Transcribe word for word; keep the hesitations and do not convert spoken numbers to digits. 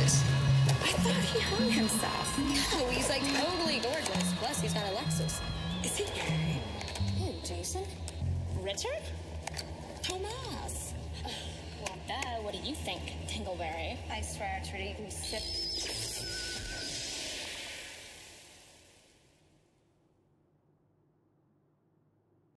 shoegaze. I thought he hung himself. No, he's like totally gorgeous. Plus, he's got a Lexus. Is he gay? Who, Jason? Richard? Thomas. Well, duh. What do you think, Tingleberry? I swear, Trudy, we sip